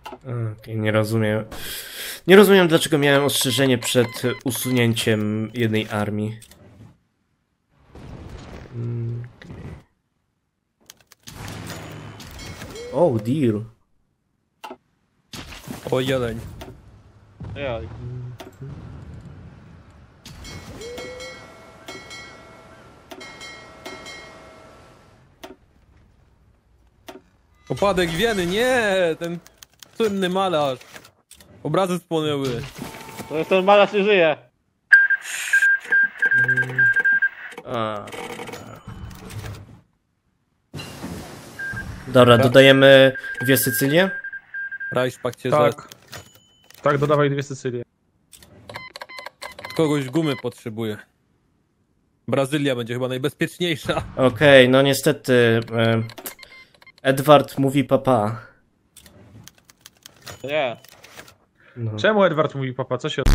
Okej, nie rozumiem. Nie rozumiem, dlaczego miałem ostrzeżenie przed usunięciem jednej armii. Oh, deal. O, jeleń. Ej, Opadek wieny, nie! Ten słynny malarz. Obrazy spłonęły. to jest ten malarz nie żyje. A. Dobra, dodajemy 2 Sycylie? Reichspakt cię Tak. Tak, dodawaj 2 Sycylie. kogoś gumy potrzebuje. Brazylia będzie chyba najbezpieczniejsza. Okej, no niestety. Edward mówi papa. Nie. No. Czemu Edward mówi papa? Co się...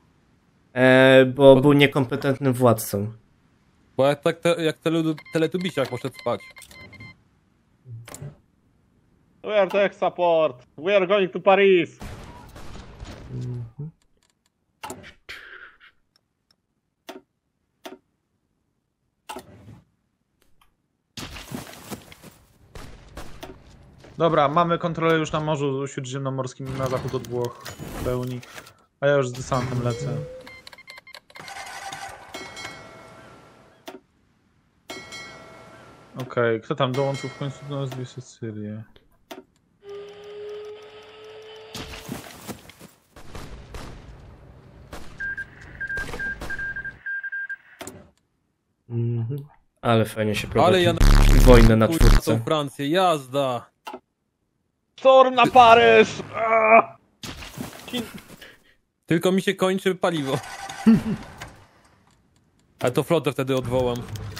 Bo był niekompetentnym władcą. Bo jak tak jak teletubisiak poszedł spać. We are tech support. We are going to Paris. Dobra, mamy kontrolę już na Morzu Śródziemnomorskim na zachód od Włoch w pełni. A ja już z desantem lecę. Okej, kto tam dołączył w końcu do nas 2 Sycylie? Ale fajnie się Ale prowadzi ja wojnę na Kurwa, tą czwórce. Francję, jazda! Storm na Paryż! Tylko mi się kończy paliwo. Ale to flotę wtedy odwołam.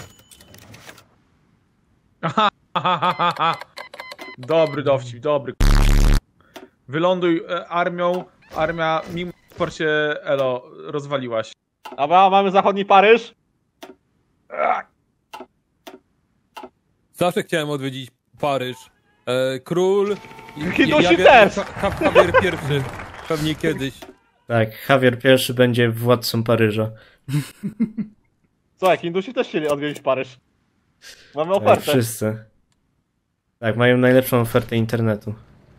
Dobry dowcip, dobry. Wyląduj armią, armia mimo w porcie Elo rozwaliła się. Dobra, mamy zachodni Paryż. Zawsze chciałem odwiedzić Paryż. Król... Hindusi też! Javier I. Pewnie kiedyś. Tak, Javier I będzie władcą Paryża. Słuchaj, Hindusi też chcieli odwiedzić Paryż. Mamy Tak, ofertę. wszyscy. Tak, mają najlepszą ofertę internetu.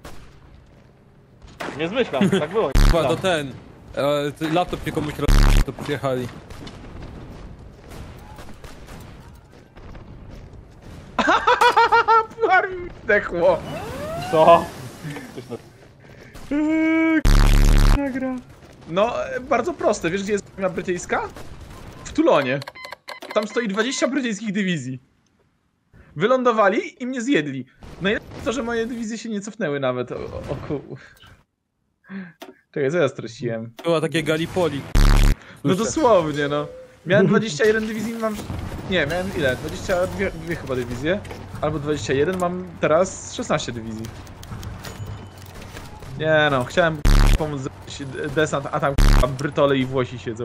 Nie zmyślam, tak było. Chyba to ten... laptop się komuś to przyjechali. Pół armii zdechło. Co? No, bardzo proste. Wiesz, gdzie jest armia brytyjska? W Tulonie. Tam stoi 20 brytyjskich dywizji. Wylądowali i mnie zjedli. Najlepsze to, że moje dywizje się nie cofnęły nawet. Czekaj, co ja straciłem? Była takie Gallipoli. No dosłownie, no. Miałem 21 dywizji, mam... Nie, miałem ile? 22 chyba dywizje. Albo 21, mam teraz 16 dywizji. Nie no, chciałem pomóc desant, a tam Brytole i Włosi siedzą.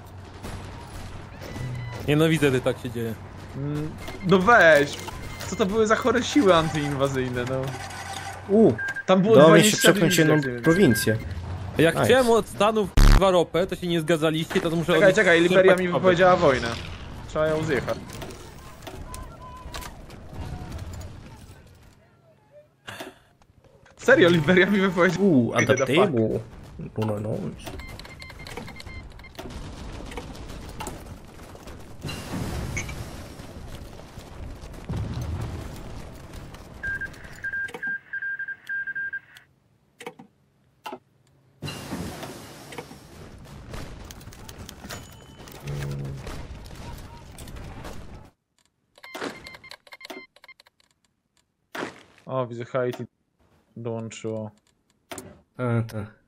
Nienawidzę, gdy tak się dzieje. No weź! Co to były za chore siły antyinwazyjne, no. Tam było Udało mi się 20 przepchnąć dywizji, jedną tak nie prowincję. Jak Nice. chciałem od Stanów ropę, to się nie zgadzaliście, to muszę... Czekaj, czekaj, Liberia mi czerpać wypowiedziała wojnę. Trzeba ją zjechać. Serio, Liberia mi wypowiedziała... Adaptable. No, no. O, widzę, Haiti dołączyło. Tak.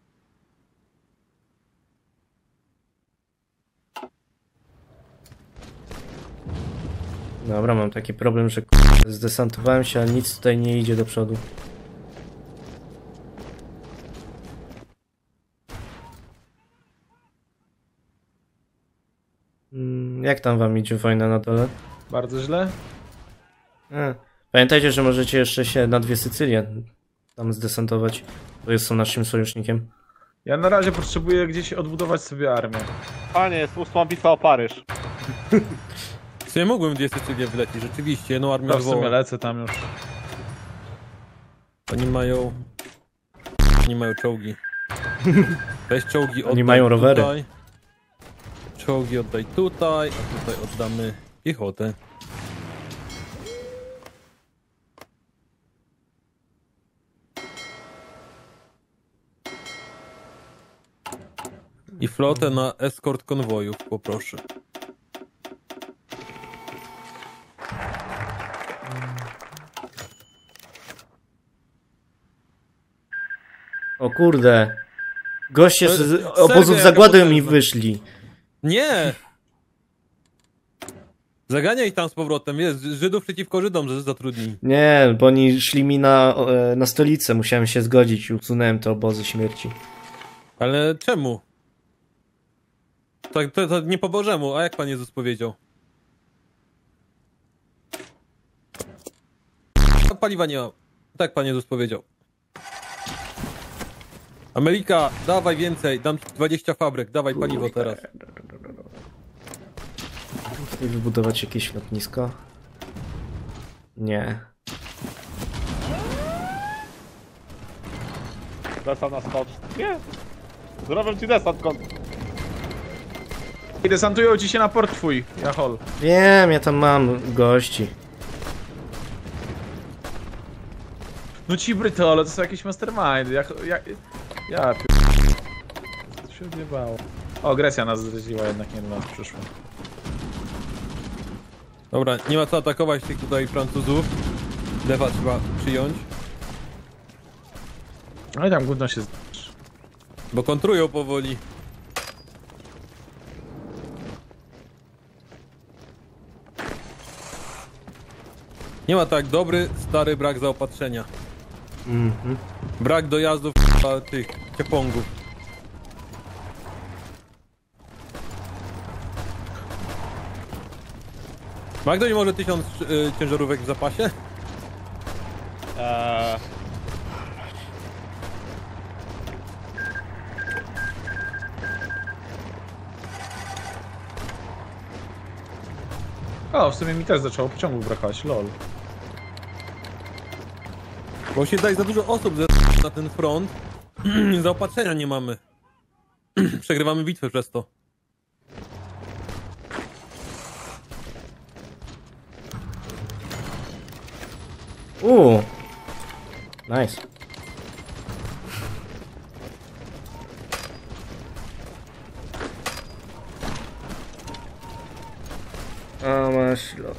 Dobra, mam taki problem, że zdesantowałem się, a nic tutaj nie idzie do przodu. Jak tam wam idzie wojna na dole? Bardzo źle. Pamiętajcie, że możecie jeszcze się na 2 Sycylie tam zdesantować. To jest naszym sojusznikiem. Ja na razie potrzebuję gdzieś odbudować sobie armię. Panie, jest 8 bitwa o Paryż. W sumie mógłbym dwie Sycylie wlecieć, rzeczywiście, jedną armię No w sumie odwołać. lecę tam już. Oni mają czołgi. Weź czołgi oddaj Oni mają rowery. tutaj. Czołgi oddaj tutaj, a tutaj oddamy piechotę. I flotę na eskort konwojów, poproszę. O kurde. Goście z Serbia obozów jaka zagłady mi potężna. wyszli. Nie! Zaganiaj tam z powrotem, jest Żydów przeciwko Żydom, że zatrudnij. Nie, bo oni szli mi na stolicę. Musiałem się zgodzić i usunąłem te obozy śmierci. Ale czemu? To nie po Bożemu, a jak Pan Jezus powiedział? Paliwa nie ma. Tak Pan Jezus powiedział. Ameryka, dawaj więcej, dam ci 20 fabryk, dawaj paliwo teraz. Tutaj wybudować jakieś lotnisko? Nie. Desant na skocz. Nie. Zrobię ci desant, I desantują ci się na port twój, Jachol. Wiem, ja tam mam gości. No ci Brytole to są jakieś mastermindy. Ja to się odjebało. O, Grecja nas zdradziła, jednak nie do nas przyszło. Dobra, nie ma co atakować tych tutaj Francuzów. Defa trzeba przyjąć, No i tam gówno się bo kontrują powoli. Nie ma tak dobry, stary brak zaopatrzenia. Mhm. Brak dojazdów tych ciepongów. Magdo nie może 1000 ciężarówek w zapasie? O, w sumie mi też zaczęło pociągów brakować, lol. Bo się daje za dużo osób na ten front. Zaopatrzenia nie mamy. Przegrywamy bitwę przez to. Nice. A masz los.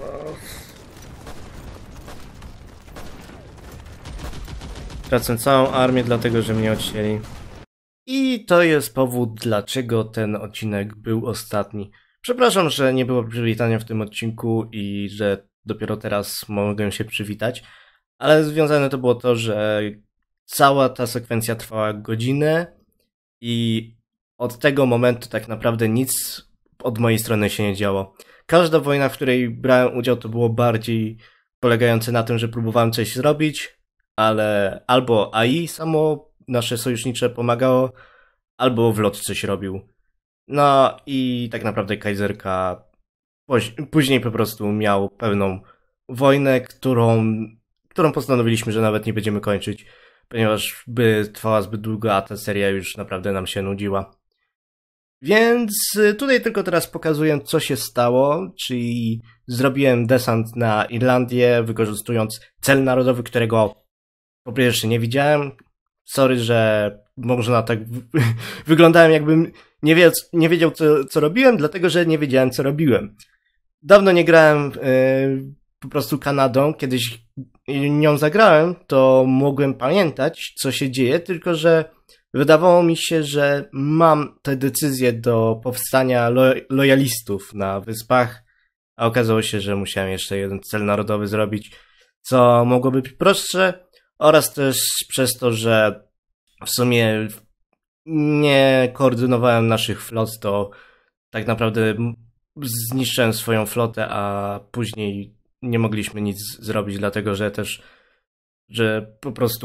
Tracę całą armię dlatego, że mnie odcięli. I to jest powód, dlaczego ten odcinek był ostatni. Przepraszam, że nie było przywitania w tym odcinku i że dopiero teraz mogę się przywitać, ale związane to było to, że cała ta sekwencja trwała godzinę i od tego momentu tak naprawdę nic od mojej strony się nie działo. Każda wojna, w której brałem udział, to było bardziej polegające na tym, że próbowałem coś zrobić, ale albo AI samo nasze sojusznicze pomagało, albo Wlot coś robił. No i tak naprawdę Kaiserka później po prostu miał pełną wojnę, którą postanowiliśmy, że nawet nie będziemy kończyć, ponieważ by trwała zbyt długo, a ta seria już naprawdę nam się nudziła. Więc tutaj tylko teraz pokazuję, co się stało, czyli zrobiłem desant na Irlandię, wykorzystując cel narodowy, którego po pierwsze nie widziałem. Sorry, że można tak wyglądałem, jakbym nie wiedział, co robiłem, dlatego że nie wiedziałem, co robiłem. Dawno nie grałem po prostu Kanadą, kiedyś nią zagrałem, to mogłem pamiętać, co się dzieje, tylko że wydawało mi się, że mam te decyzje do powstania lojalistów na wyspach, a okazało się, że musiałem jeszcze jeden cel narodowy zrobić, co mogło być prostsze, oraz też przez to, że w sumie nie koordynowałem naszych flot, to tak naprawdę zniszczyłem swoją flotę, a później nie mogliśmy nic zrobić, dlatego że po prostu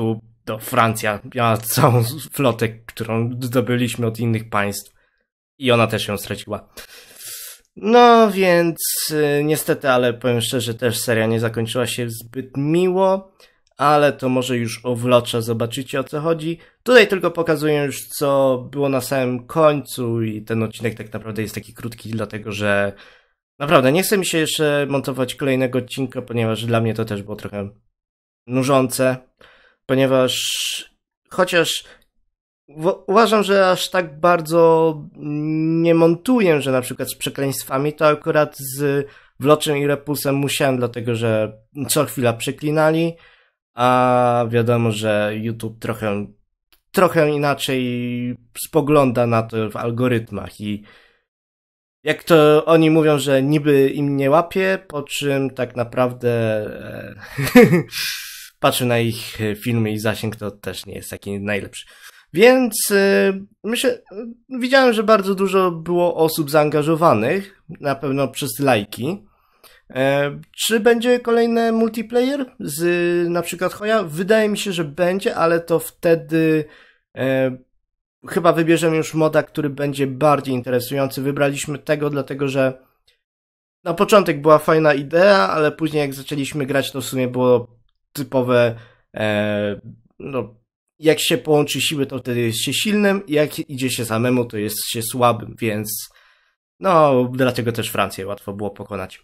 to Francja miała całą flotę, którą zdobyliśmy od innych państw i ona też ją straciła. No więc niestety, ale powiem szczerze, też seria nie zakończyła się zbyt miło, ale to może już o Vlotcha zobaczycie, o co chodzi. Tutaj tylko pokazuję już, co było na samym końcu i ten odcinek tak naprawdę jest taki krótki, dlatego że naprawdę nie chce mi się jeszcze montować kolejnego odcinka, ponieważ dla mnie to też było trochę nużące, ponieważ chociaż uważam, że aż tak bardzo nie montuję, że na przykład z przekleństwami, to akurat z Vlotchem i Repulsem musiałem, dlatego że co chwila przeklinali, a wiadomo, że YouTube trochę inaczej spogląda na to w algorytmach i jak to oni mówią, że niby im nie łapie, po czym tak naprawdę patrzę na ich filmy i zasięg to też nie jest taki najlepszy. Więc myślę, widziałem, że bardzo dużo było osób zaangażowanych, na pewno przez lajki. Czy będzie kolejny multiplayer z na przykład Hoja? Wydaje mi się, że będzie, ale to wtedy chyba wybierzemy już moda, który będzie bardziej interesujący. Wybraliśmy tego, dlatego że na początek była fajna idea, ale później jak zaczęliśmy grać, to w sumie było typowe no, jak się połączy siły, to wtedy jest się silnym, jak idzie się samemu, to jest się słabym, więc no, dlatego też Francję łatwo było pokonać.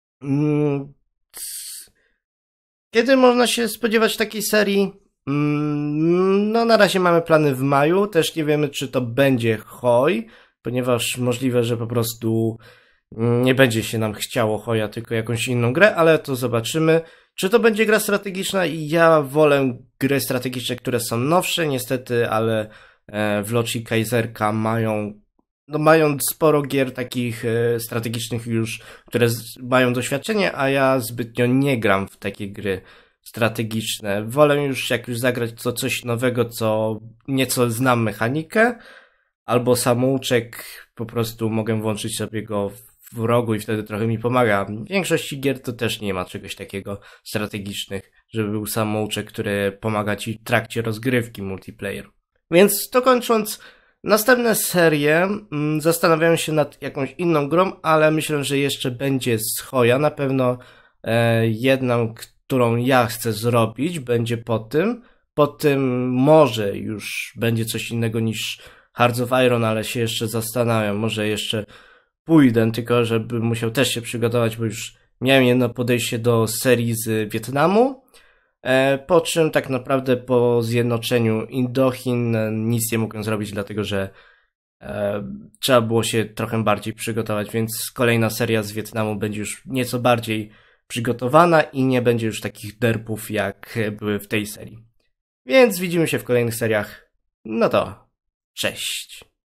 Kiedy można się spodziewać takiej serii? No, na razie mamy plany w maju, też nie wiemy, czy to będzie Hoj, ponieważ możliwe, że po prostu nie będzie się nam chciało Hoja, tylko jakąś inną grę, ale to zobaczymy. Czy to będzie gra strategiczna? I ja wolę gry strategiczne, które są nowsze, niestety, ale Vlotch i Kaiserka mają sporo gier takich strategicznych już, które mają doświadczenie, a ja zbytnio nie gram w takie gry strategiczne. Wolę już jak już zagrać coś nowego, co nieco znam mechanikę, albo samouczek, po prostu mogę włączyć sobie go w rogu i wtedy trochę mi pomaga. W większości gier to też nie ma czegoś takiego strategicznych, żeby był samouczek, który pomaga ci w trakcie rozgrywki multiplayer. Więc to kończąc, następne serie zastanawiam się nad jakąś inną grą, ale myślę, że jeszcze będzie z Hoja. Na pewno jedną, którą ja chcę zrobić, będzie po tym. Po tym może już będzie coś innego niż Hearts of Iron, ale się jeszcze zastanawiam. Może jeszcze pójdę, tylko żebym musiał też się przygotować, bo już miałem jedno podejście do serii z Wietnamu, po czym tak naprawdę po zjednoczeniu Indochin nic nie mogłem zrobić, dlatego że trzeba było się trochę bardziej przygotować, więc kolejna seria z Wietnamu będzie już nieco bardziej przygotowana i nie będzie już takich derpów jak były w tej serii. Więc widzimy się w kolejnych seriach. No to cześć.